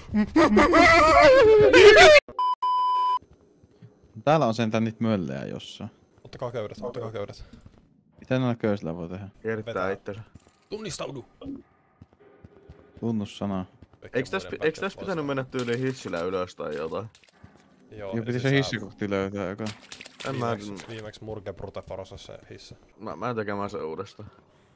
Täällä on sentään niitä möllejä jossain. Ottakaa köydät, ottakaa köydät. Mitä näillä köysillä voi tehdä? Kertaa itsensä. Tunnistaudu! Tunnussanaa. Eiks täs pitänyt mennä tyyliin hissillä ylös tai jotain? Joo, Ja piti se hissikokti löytää joka. Viimeksi Murge Brute Forosas se hissa. Mä en tekemään se uudestaan.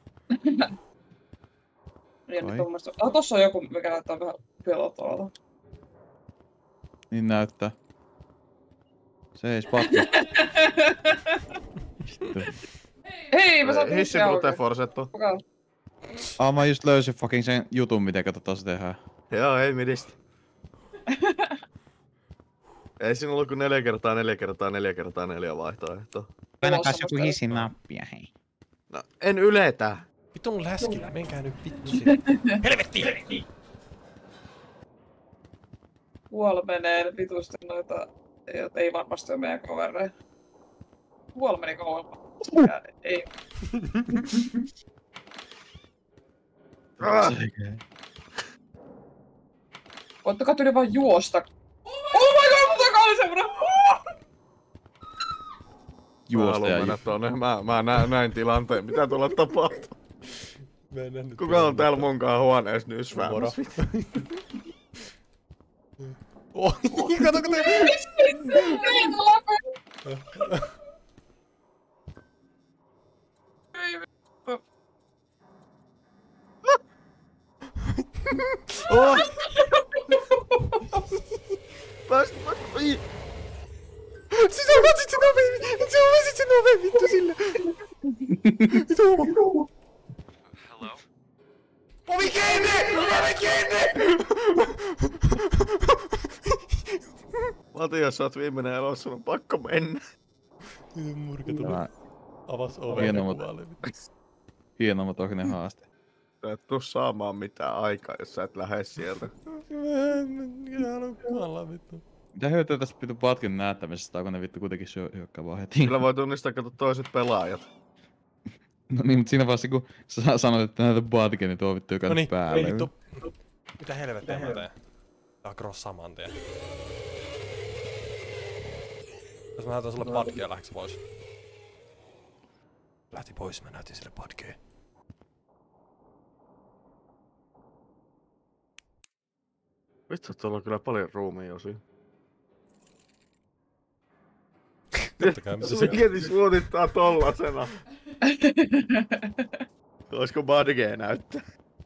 Niin tuommoista. Tossa on joku, mikä näyttää vähän pelottavalta. Niin näyttää. Se ei spatti. Hei, mä saan Hissi Brute Forsetto. Mä just löysin fucking sen jutun, miten se tehdään. Joo, ei midistä. Ei siinä ollut kuin 4x4x4x4 vaihtoehtoa. Painakas joku hissin nappia, hei. No, en yletä. Vitun läskillä, menkää nyt vittu sinne. Helvetti! Huol menee vitusti noita, ei varmasti ole meidän kavereja. Huol meni kauemmas. Ei. Voittakaa tyyli vaan juosta. Oh my god, mun takaa oli semmonen! Juosta ja mennä tonne. Mä näin tilanteen, mitä tuolla tapahtuu. Kuka on täällä munkaan huoneessa nysväämässä? Oh, kato kun Oh! Päästä. Sinä otit sen oveen vittu sille! Hello? Ovi kiinni! Ovi kiinni! Matias, sä oot viimeinen elossa, on pakko mennä. Murke tuli. Avas oven ja kuvaili. Hienommat ohinen haaste. Sä et tuu saamaan mitään aikaa, jos sä et lähde sieltä. Minä haluan kuolla vittu. Mitä hyötyä tästä pitu patkin näyttämisestä, kun ne vittu kuitenkin hyökkää vaan heti? Kyllä voi tunnistaa, kato toiset pelaajat. No niin, mut siinä vaiheessa kun sä sanoit, että näitä patkin, niin tuo vittu käynyt päälle. Vittu. Mitä helvettiä mä teen? Tää cross saman tien. Jos mä näytän sulle patkia, lähdekö pois? Lähti pois, mä näytin sille patkia. Vittu, tuolla on kyllä paljon ruumia osia. Se mieti suodittaa tollasena. Olisiko Badgee näyttää?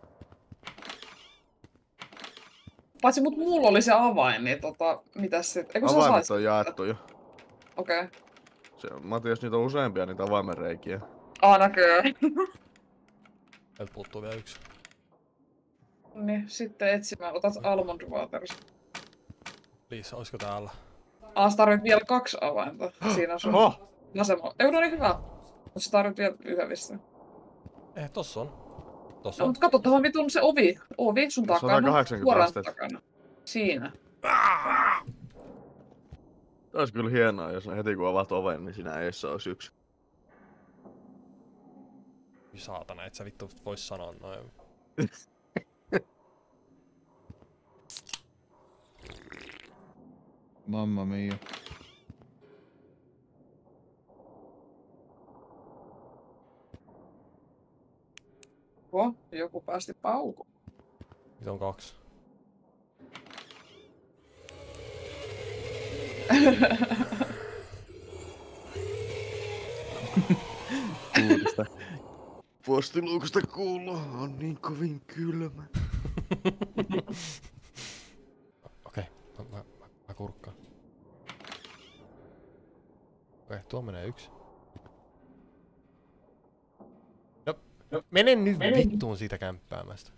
Paitsi mulla oli se avain, niin mitäs sit? Avaimet on jaettu jo. Okei. Okay. Matias, niitä on useampia niitä avaimenreikiä. Näkyy. Täältä puuttuu vielä yksi. Niin, sitten etsimään. Otat Almond Waters. Liisa, oisko täällä? Sä tarvit vielä 2 avainta. Siinä on sun vasemmalla. Ei, no niin hyvä. Mut sä tarvit vielä yhden vissiin. Tossa on. Tossa No, on. mut katso, tuohon vitun se ovi. Ovi sun takana. 180 astetta. Takana. Siinä. Ois kyllä hienoa, jos heti kun avaat oven, niin siinä eessä olisi yksi. Saatana, et sä vittu vois sanoa noin. Mamma mia. Joku päästi paukuun. Mitä on 2? Uutista. Postiluukusta kuuluu, on niin kovin kylmä. Okei, mä kurkkaan. Okei, tuo menee 1. No, mene nyt vittuun siitä kämppäämästä.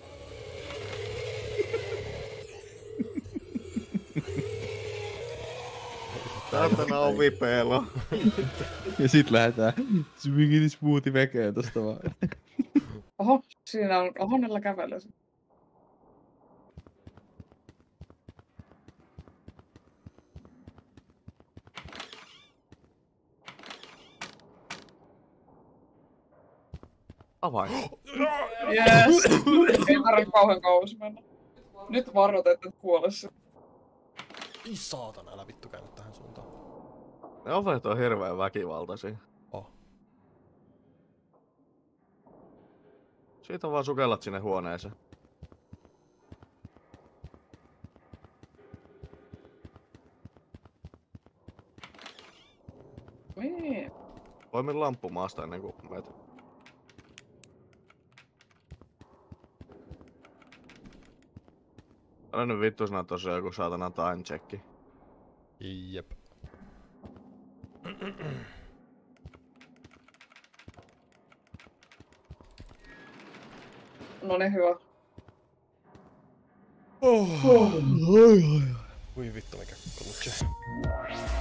Saatana ovipeelo. Ja sit lähdetään Swingity Smoothie vekeen tosta vaan. Oho, siinä on Honnella kävely. Avain. Yes! Ei tarvitse kauhean kauas mennä. Nyt varoitat, että kuolessa. Ei saatana, älä vittu käynyt tähän suuntaan. Ne ovet on hirveän väkivaltaisia. Oh. Siitä vaan sukellat sinne huoneeseen. Niin. Poimi lamppu maasta ennen kuin meet. Älä nyt vittu sanoa tosiaan joku saatana time checki. Jep. No niin, hyvä. Voi vittu mikä klutse.